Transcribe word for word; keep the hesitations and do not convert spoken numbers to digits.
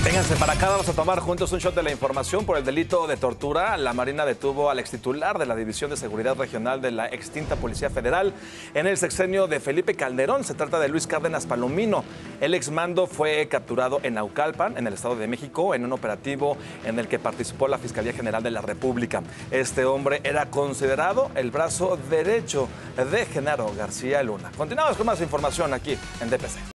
Vénganse para acá, vamos a tomar juntos un shot de la información por el delito de tortura. La Marina detuvo al extitular de la División de Seguridad Regional de la extinta Policía Federal en el sexenio de Felipe Calderón. Se trata de Luis Cárdenas Palomino. El exmando fue capturado en Naucalpan, en el Estado de México, en un operativo en el que participó la Fiscalía General de la República. Este hombre era considerado el brazo derecho de Genaro García Luna. Continuamos con más información aquí en D P C.